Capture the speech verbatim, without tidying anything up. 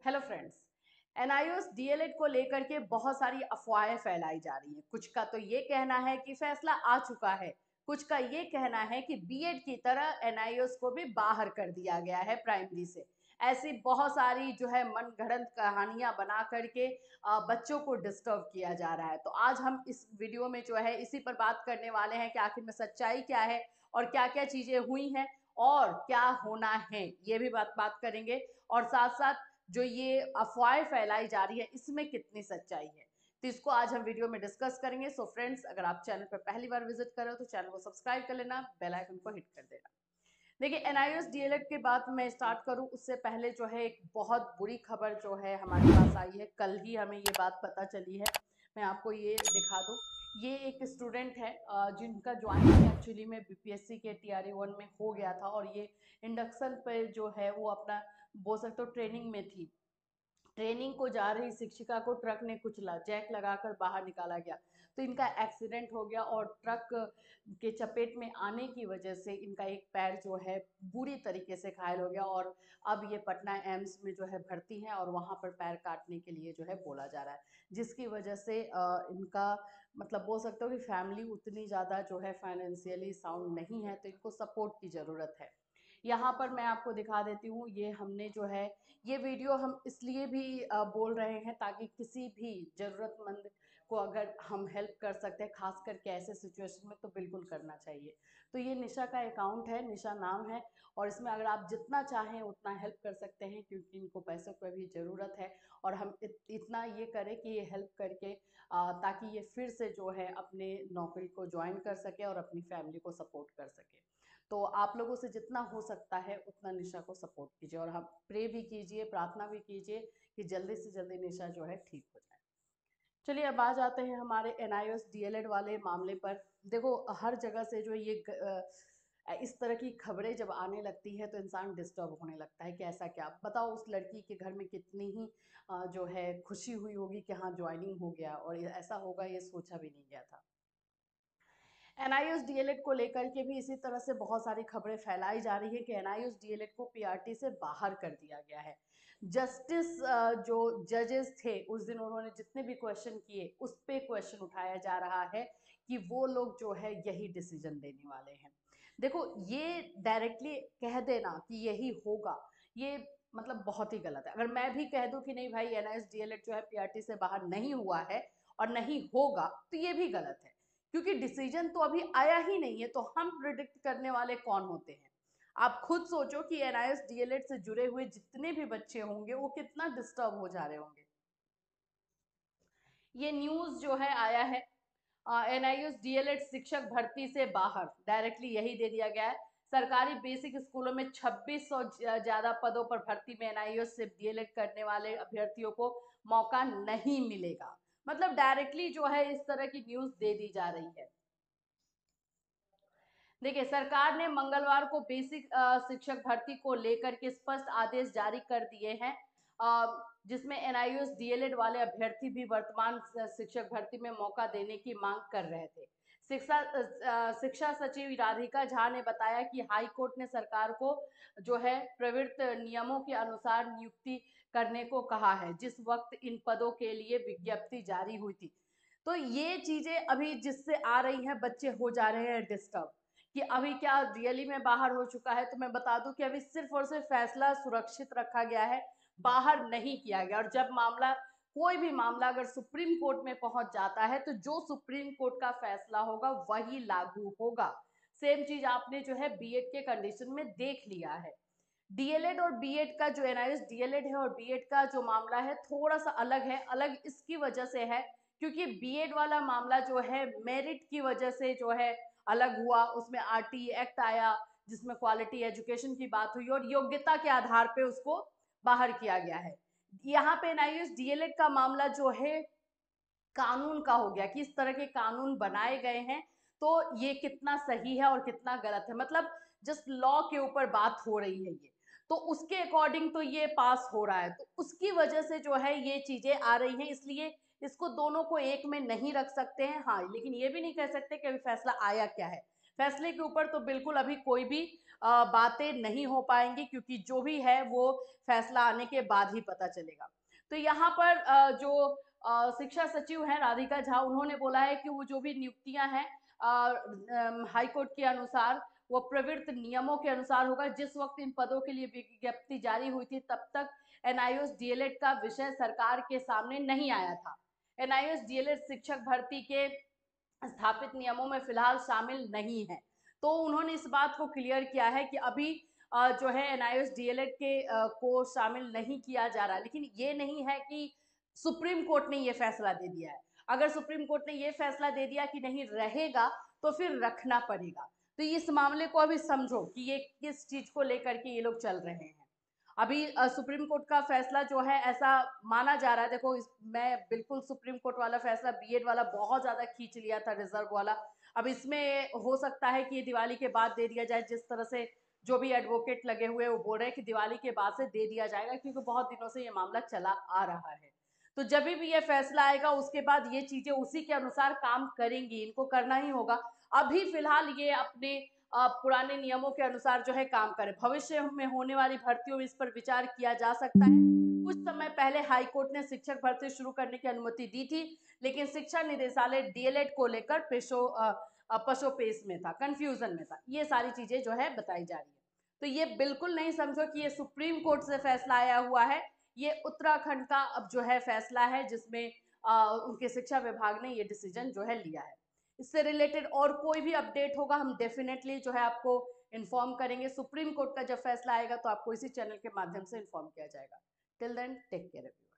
Hello friends. NIOS DElEd को लेकर के बहुत सारी अफवाहें फैलाई जा रही हैं। कुछ का तो ये कहना है कि फैसला आ चुका है, कुछ का ये कहना है कि बीएड की तरह एनआईओएस को भी बाहर कर दिया गया है प्राइमरी से। ऐसी बहुत सारी जो है मनगढ़ंत कहानियां बना करके अ, बच्चों को डिस्टर्ब किया जा रहा है। तो आज हम इस वीडियो में जो है इसी पर बात करने वाले हैं कि आखिर में सच्चाई क्या है और क्या क्या चीजें हुई हैं और क्या होना है, ये भी बात बात करेंगे। और साथ साथ जो ये अफवाहें फैलाई जा रही है इसमें कितनी सच्चाई है, तो इसको आज हम वीडियो में डिस्कस करेंगे। सो फ्रेंड्स, अगर आप चैनल पर पहली बार विजिट कर रहे हो तो चैनल को सब्सक्राइब कर लेना, बेल आइकन को हिट कर देना। देखिए, एनआईओएस डीएलएड के बाद मैं स्टार्ट करूं उससे पहले जो है एक बहुत बुरी खबर जो है हमारे पास आई है। कल ही हमें ये बात पता चली है। मैं आपको ये दिखा दूं। ये एक स्टूडेंट है अ, जिनका ज्वाइनिंग एक्चुअली में बीपीएससी के टीआरई वन में हो गया था और ये इंडक्शन पे जो है वो अपना बोल सकते हो ट्रेनिंग में थी। ट्रेनिंग को जा रही शिक्षिका को ट्रक ने कुचला, जैक लगाकर बाहर निकाला गया। तो इनका एक्सीडेंट हो गया और ट्रक के चपेट में आने की वजह से इनका एक पैर जो है बुरी तरीके से घायल हो गया और अब ये पटना एम्स में जो है भर्ती हैं और वहां पर पैर काटने के लिए जो है बोला जा रहा है, जिसकी वजह से अ, इनका मतलब बोल सकते हो कि फैमिली उतनी ज़्यादा जो है फाइनेंशियली साउंड नहीं है, तो इनको सपोर्ट की ज़रूरत है। यहाँ पर मैं आपको दिखा देती हूँ, ये हमने जो है ये वीडियो हम इसलिए भी अ, बोल रहे हैं ताकि किसी भी ज़रूरतमंद को अगर हम हेल्प कर सकते हैं, खास करके ऐसे सिचुएशन में, तो बिल्कुल करना चाहिए। तो ये निशा का अकाउंट है, निशा नाम है, और इसमें अगर आप जितना चाहें उतना हेल्प कर सकते हैं क्योंकि इनको पैसों की भी ज़रूरत है। और हम इत, इतना ये करें कि ये हेल्प करके अ, ताकि ये फिर से जो है अपने नौकरी को ज्वाइन कर सके और अपनी फैमिली को सपोर्ट कर सके। तो आप लोगों से जितना हो सकता है उतना निशा को सपोर्ट कीजिए और हम प्रे भी कीजिए, प्रार्थना भी कीजिए कि जल्दी से जल्दी निशा जो है ठीक हो जाए। चलिए, अब आ जाते हैं हमारे एनआईओएस डीएलएड वाले मामले पर। देखो, हर जगह से जो ये ग- अ, इस तरह की खबरें जब आने लगती है तो इंसान डिस्टर्ब होने लगता है कि ऐसा क्या। बताओ, उस लड़की के घर में कितनी ही अ, जो है खुशी हुई होगी कि हाँ ज्वाइनिंग हो गया, और ये ऐसा होगा ये सोचा भी नहीं गया था। एनआईओएस डीएलएड को लेकर के भी इसी तरह से बहुत सारी खबरें फैलाई जा रही है कि एनआईओएस डीएलएड को पीआरटी से बाहर कर दिया गया है। जस्टिस जो जजेस थे उस दिन उन्होंने जितने भी क्वेश्चन किए उस पे क्वेश्चन उठाया जा रहा है कि वो लोग जो है यही डिसीजन देने वाले हैं। देखो, ये डायरेक्टली कह देना कि यही होगा, ये मतलब बहुत ही गलत है। अगर मैं भी कह दूं कि नहीं भाई, एनआईओएस डीएलएड जो है पीआरटी से बाहर नहीं हुआ है और नहीं होगा, तो ये भी गलत है क्योंकि डिसीजन तो अभी आया ही नहीं है। तो हम प्रिडिक्ट करने वाले कौन होते हैं? आप खुद सोचो कि एनआईएस डीएलएड से जुड़े हुए जितने भी बच्चे होंगे वो कितना डिस्टर्ब हो जा रहे होंगे। ये न्यूज जो है आया है, एनआईओएस डीएलएड शिक्षक भर्ती से बाहर, डायरेक्टली यही दे दिया गया है। सरकारी बेसिक स्कूलों में छब्बीस सौ ज्यादा पदों पर भर्ती में एनआईओएस से डीएलएड करने वाले अभ्यर्थियों को मौका नहीं मिलेगा। मतलब डायरेक्टली जो है इस तरह की न्यूज दे दी जा रही है। देखिए, सरकार ने मंगलवार को बेसिक शिक्षक भर्ती को लेकर के स्पष्ट आदेश जारी कर दिए हैं, जिसमें एनआईओएस डीएलएड वाले अभ्यर्थी भी वर्तमान शिक्षक भर्ती में मौका देने की मांग कर रहे थे। शिक्षा शिक्षा सचिव राधिका झा ने बताया कि हाई कोर्ट ने सरकार को जो है प्रवृत्त नियमों के अनुसार नियुक्ति करने को कहा है जिस वक्त इन पदों के लिए विज्ञप्ति जारी हुई थी। तो ये चीजें अभी जिससे आ रही हैं, बच्चे हो जा रहे हैं डिस्टर्ब कि अभी क्या रियली में बाहर हो चुका है। तो मैं बता दूं कि अभी सिर्फ और सिर्फ फैसला सुरक्षित रखा गया है, बाहर नहीं किया गया। और जब मामला, कोई भी मामला अगर सुप्रीम कोर्ट में पहुंच जाता है तो जो सुप्रीम कोर्ट का फैसला होगा वही लागू होगा। सेम चीज आपने जो है बीएड के कंडीशन में देख लिया है। डीएलएड और बीएड का जो एनआईओएस डीएलएड है और बीएड का जो मामला है थोड़ा सा अलग है। अलग इसकी वजह से है क्योंकि बीएड वाला मामला जो है मेरिट की वजह से जो है अलग हुआ। उसमें आरटी एक्ट आया जिसमें क्वालिटी एजुकेशन की बात हुई और योग्यता के आधार पे उसको बाहर किया गया है। यहाँ पे एनआईओएस डीएलएड का मामला जो है कानून का हो गया कि इस तरह के कानून बनाए गए हैं, तो ये कितना सही है और कितना गलत है। मतलब जस्ट लॉ के ऊपर बात हो रही है, ये तो उसके अकॉर्डिंग तो ये पास हो रहा है, तो उसकी वजह से जो है ये चीजें आ रही हैं। इसलिए इसको दोनों को एक में नहीं रख सकते हैं। हाँ, लेकिन ये भी नहीं कह सकते कि अभी फैसला आया क्या है। फैसले के ऊपर तो बिल्कुल अभी कोई भी अ, बातें नहीं हो पाएंगी, क्योंकि जो भी है वो फैसला आने के बाद ही पता चलेगा। तो यहाँ पर अ, जो अ, शिक्षा सचिव हैं राधिका झा, उन्होंने बोला है कि वो जो भी नियुक्तियां हैं हाई कोर्ट के अनुसार वो प्रवृत्त नियमों के अनुसार होगा। जिस वक्त इन पदों के लिए विज्ञप्ति जारी हुई थी तब तक एनआईओएस डीएलएड का विषय सरकार के सामने नहीं आया था। एनआईओएस डीएलएड शिक्षक भर्ती के स्थापित नियमों में फिलहाल शामिल नहीं है। तो उन्होंने इस बात को क्लियर किया है कि अभी अ, जो है एनआईओएस डीएलएड के अ, को शामिल नहीं किया जा रहा, लेकिन ये नहीं है कि सुप्रीम कोर्ट ने ये फैसला दे दिया है। अगर सुप्रीम कोर्ट ने ये फैसला दे दिया कि नहीं रहेगा, तो फिर रखना पड़ेगा। तो इस मामले को अभी समझो कि ये किस चीज को लेकर के ये लोग चल रहे हैं। अभी अ, सुप्रीम कोर्ट का फैसला जो है ऐसा माना जा रहा है, देखो इस, मैं बिल्कुल सुप्रीम कोर्ट वाला फैसला बीएड वाला बहुत ज्यादा खींच लिया था, रिजर्व वाला। अब इसमें हो सकता है कि ये दिवाली के बाद दे दिया जाए, जिस तरह से जो भी एडवोकेट लगे हुए वो बोल रहे हैं कि दिवाली के बाद से दे दिया जाएगा, क्योंकि बहुत दिनों से ये मामला चला आ रहा है। तो जब भी ये फैसला आएगा उसके बाद ये चीजें उसी के अनुसार काम करेंगी, इनको करना ही होगा। अभी फिलहाल ये अपने अ, पुराने नियमों के अनुसार जो है काम करें। भविष्य में होने वाली भर्तियों में इस पर विचार किया जा सकता है। कुछ समय पहले हाई कोर्ट ने शिक्षक भर्ती शुरू करने की अनुमति दी थी, लेकिन शिक्षा निदेशालय डीएलएड को लेकर पेशो पशोपेश में था, कंफ्यूजन में था। ये सारी चीजें जो है बताई जा रही है। तो ये बिल्कुल नहीं समझो कि ये सुप्रीम कोर्ट से फैसला आया हुआ है। ये उत्तराखंड का अब जो है फैसला है, जिसमें आ, उनके शिक्षा विभाग ने ये डिसीजन जो है लिया है। इससे रिलेटेड और कोई भी अपडेट होगा हम डेफिनेटली जो है आपको इन्फॉर्म करेंगे। सुप्रीम कोर्ट का जब फैसला आएगा तो आपको इसी चैनल के माध्यम से इन्फॉर्म किया जाएगा। Till then take care.